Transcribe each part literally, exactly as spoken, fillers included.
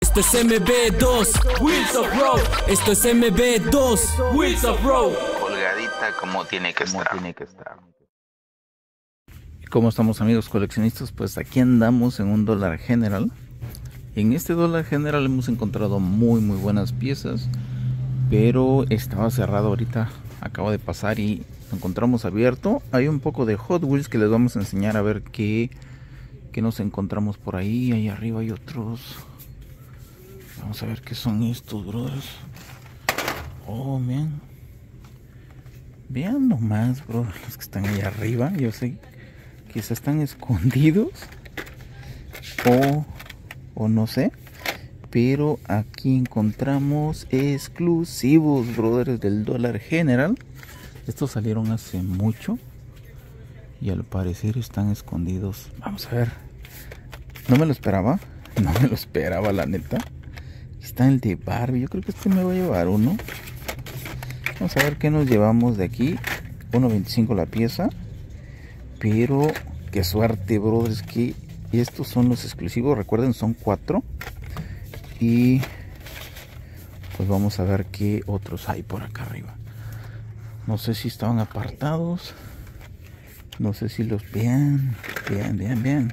Esto es M B dos, Wheels of Road. Esto es M B dos, Wheels of Road. Colgadita como tiene que estar. Tiene que estar. ¿Cómo estamos, amigos coleccionistas? Pues aquí andamos en un Dollar General. En este Dollar General hemos encontrado muy muy buenas piezas, pero estaba cerrado ahorita. Acabo de pasar y lo encontramos abierto. Hay un poco de Hot Wheels que les vamos a enseñar a ver qué, qué nos encontramos por ahí. Ahí arriba hay otros. Vamos a ver qué son estos, brothers. Oh, man. Vean nomás, bro, los que están ahí arriba. Yo sé que se están escondidos. O, o no sé. Pero aquí encontramos exclusivos, brothers, del Dollar General. Estos salieron hace mucho. Y al parecer están escondidos. Vamos a ver. No me lo esperaba. No me lo esperaba, la neta. Está el de Barbie. Yo creo que este me voy a llevar uno. Vamos a ver qué nos llevamos de aquí. uno veinticinco la pieza. Pero qué suerte, brothers, que estos son los exclusivos. Recuerden, son cuatro. Y pues vamos a ver qué otros hay por acá arriba. No sé si estaban apartados. No sé si los vean. Vean, vean, vean.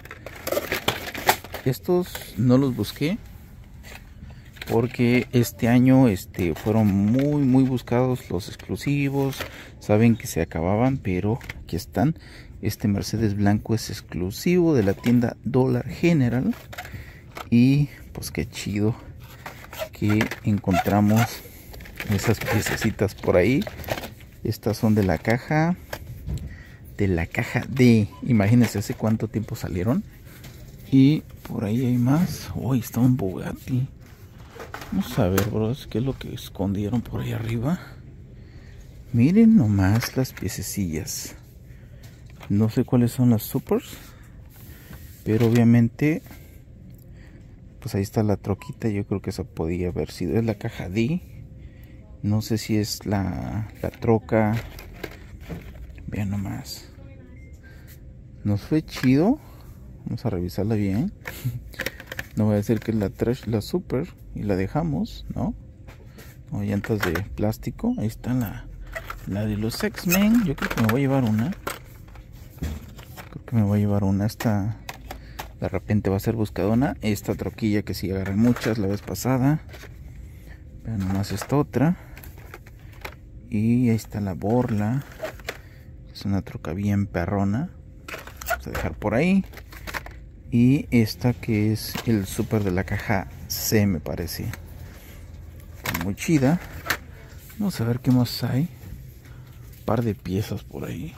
Estos no los busqué, porque este año este, fueron muy muy buscados los exclusivos. Saben que se acababan, pero aquí están. Este Mercedes blanco es exclusivo de la tienda Dollar General. Y pues qué chido que encontramos esas piececitas por ahí. Estas son de la caja de la caja D. Imagínense hace cuánto tiempo salieron. Y por ahí hay más. Uy, está un Bugatti. Vamos a ver, bros, qué es lo que escondieron por ahí arriba. Miren nomás las piececillas. No sé cuáles son las supers, pero obviamente pues ahí está la troquita. Yo creo que esa podía haber sido. Es la caja D. No sé si es la, la troca. Vean nomás. Nos fue chido. Vamos a revisarla bien. No voy a decir que es la trash, la super, y la dejamos, ¿no? O llantas de plástico. Ahí está la, la de los X-Men. Yo creo que me voy a llevar una. Creo que me voy a llevar una. Esta de repente va a ser buscadona. Esta troquilla que sí agarré muchas la vez pasada. Vean nomás esta otra. Y ahí está la Borla. Es una troca bien perrona. Vamos a dejar por ahí. Y esta que es el super de la caja C, me parece. Está muy chida. Vamos a ver qué más hay. Un par de piezas por ahí.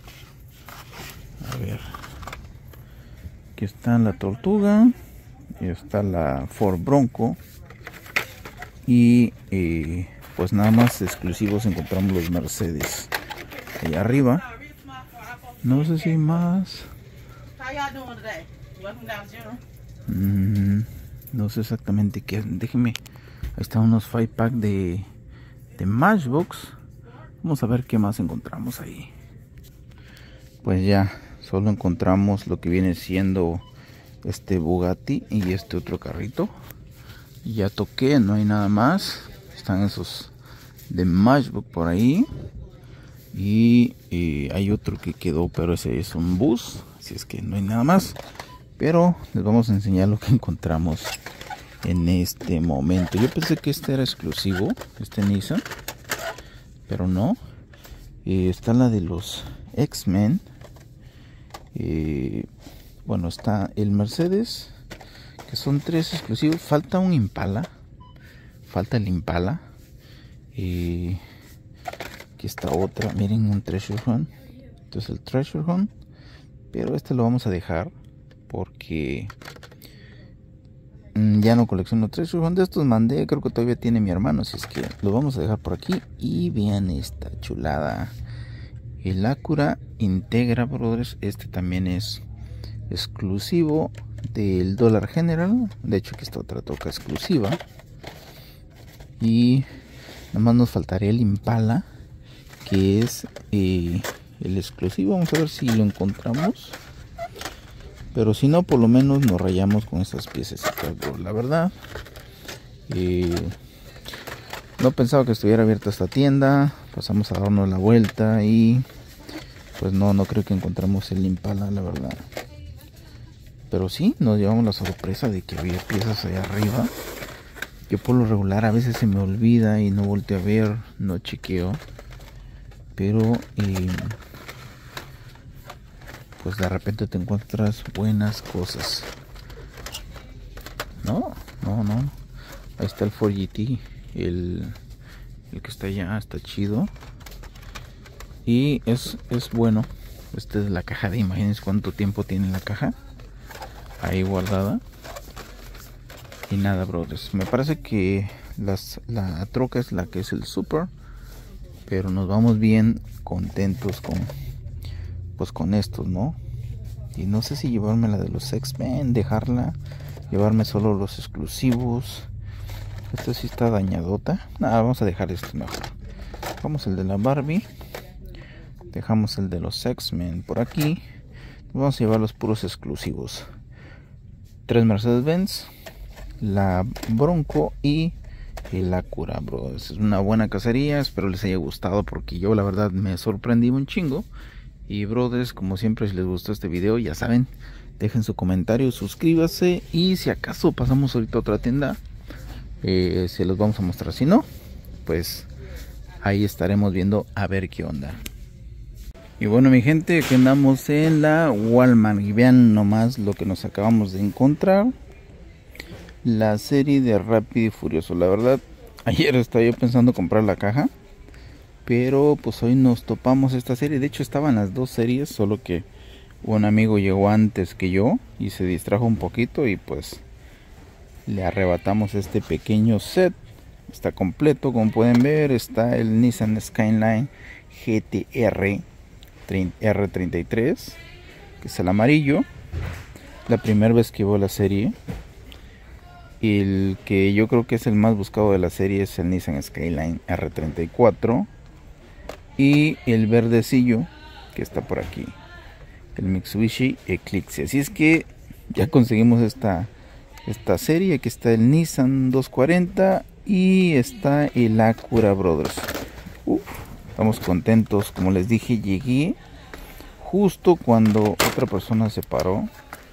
A ver. Aquí está la Tortuga. Y está la Ford Bronco. Y eh, pues nada más exclusivos encontramos los Mercedes. Ahí arriba. No sé si hay más. Mm, no sé exactamente qué. Déjenme. Ahí están unos five pack de, de Matchbox. Vamos a ver qué más encontramos ahí. Pues ya, solo encontramos lo que viene siendo este Bugatti y este otro carrito. Ya toqué, no hay nada más. Están esos de Matchbox por ahí. Y eh, hay otro que quedó, pero ese es un bus. Así es que no hay nada más. Pero les vamos a enseñar lo que encontramos en este momento. Yo pensé que este era exclusivo, este Nissan, pero no. Eh, está la de los X-Men. Eh, bueno, está el Mercedes, que son tres exclusivos. Falta un Impala. Falta el Impala. Eh, aquí está otra. Miren, un Treasure Hunt. Entonces el Treasure Hunt. Pero este lo vamos a dejar porque ya no colecciono Treasure Hunt. De estos mandé, creo que todavía tiene mi hermano, así es que lo vamos a dejar por aquí. Y vean esta chulada, el Acura Integra, brothers. Este también es exclusivo del Dollar General. De hecho aquí está otra toca exclusiva. Y nada más nos faltaría el Impala, que es eh, el exclusivo. Vamos a ver si lo encontramos. Pero si no, por lo menos nos rayamos con estas piezas. La verdad, Y no pensaba que estuviera abierta esta tienda. Pasamos a darnos la vuelta y pues no, no creo que encontramos el Impala, la verdad. Pero sí, nos llevamos la sorpresa de que había piezas allá arriba. Yo por lo regular a veces se me olvida y no volteo a ver, no chequeo. Pero eh, pues de repente te encuentras buenas cosas. No, no, no. Ahí está el Ford G T, el, el que está allá, está chido. Y es, es bueno. Esta es la caja de, imagínense cuánto tiempo tiene la caja ahí guardada. Y nada, brothers, me parece que las, la troca es la que es el Super, pero nos vamos bien contentos con pues con estos, ¿no? Y no sé si llevarme la de los X-Men, dejarla, llevarme solo los exclusivos. Esta sí está dañadota. Nada, vamos a dejar esto mejor. Vamos el de la Barbie, dejamos el de los X-Men por aquí. Vamos a llevar los puros exclusivos. Tres Mercedes-Benz, la Bronco y el Acura, bro. Es una buena cacería, espero les haya gustado porque yo la verdad me sorprendí un chingo. Y brothers, como siempre, si les gustó este video, ya saben, dejen su comentario, suscríbase y si acaso pasamos ahorita a otra tienda, eh, se los vamos a mostrar. Si no, pues ahí estaremos viendo a ver qué onda. Y bueno, mi gente, aquí andamos en la Walmart y vean nomás lo que nos acabamos de encontrar. La serie de Rápido y Furioso. La verdad, ayer estaba yo pensando comprar la caja, pero pues hoy nos topamos esta serie. De hecho estaban las dos series, solo que un amigo llegó antes que yo y se distrajo un poquito y pues le arrebatamos este pequeño set. Está completo, como pueden ver. Está el Nissan Skyline G T R R treinta y tres, que es el amarillo. La primera vez que veo la serie. El que yo creo que es el más buscado de la serie es el Nissan Skyline R treinta y cuatro. Y el verdecillo que está por aquí, el Mitsubishi Eclipse. Así es que ya conseguimos esta, esta serie. Aquí está el Nissan doscientos cuarenta y está el Acura, brothers. Uf, estamos contentos. Como les dije, llegué justo cuando otra persona se paró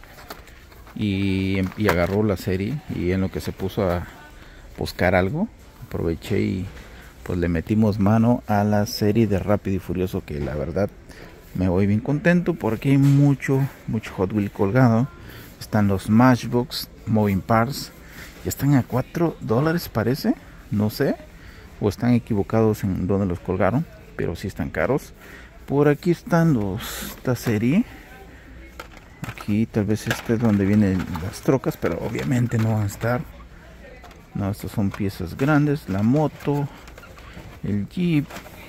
y, y agarró la serie, y en lo que se puso a buscar algo, aproveché y pues le metimos mano a la serie de Rápido y Furioso, que la verdad me voy bien contento porque hay mucho, mucho Hot Wheel colgado. Están los Matchbox Moving Parts, ya están a cuatro dólares parece, no sé, o están equivocados en donde los colgaron, pero sí están caros. Por aquí están los, esta serie, aquí tal vez este es donde vienen las trocas, pero obviamente no van a estar. No, estas son piezas grandes, la moto, el Jeep.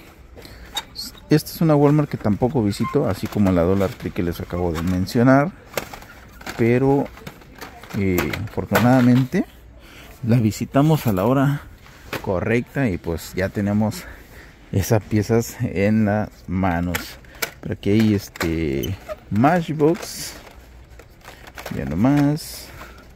Esta es una Walmart que tampoco visito, así como la Dollar Tree que les acabo de mencionar, pero eh, afortunadamente la visitamos a la hora correcta y pues ya tenemos esas piezas en las manos. Pero aquí hay este Matchbox, ya nomás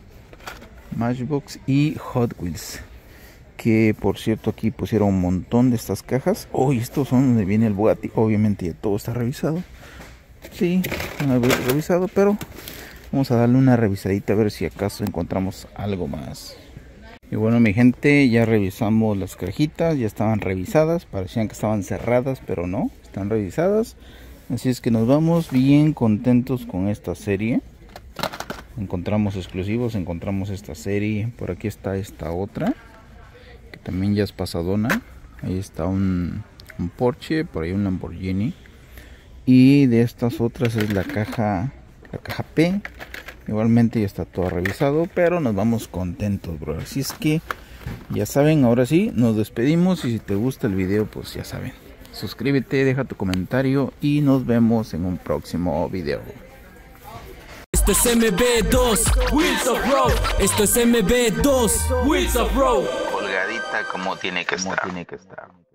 Matchbox y Hot Wheels, que por cierto aquí pusieron un montón de estas cajas. Oh, y estos son donde viene el Bugatti. Obviamente ya todo está revisado. Sí, no había revisado, pero vamos a darle una revisadita a ver si acaso encontramos algo más. Y bueno, mi gente, ya revisamos las cajitas, ya estaban revisadas, parecían que estaban cerradas, pero no, están revisadas. Así es que nos vamos bien contentos con esta serie. Encontramos exclusivos, encontramos esta serie. Por aquí está esta otra, que también ya es pasadona. Ahí está un, un Porsche, por ahí un Lamborghini. Y de estas otras es la caja, la caja P. Igualmente ya está todo revisado, pero nos vamos contentos, bro. Así es que ya saben, ahora sí, nos despedimos. Y si te gusta el video, pues ya saben, suscríbete, deja tu comentario y nos vemos en un próximo video. Esto es M B dos, Wheels of Road. Esto es M B dos, Wheels of Road. Colgadita como tiene que estar. Tiene que estar.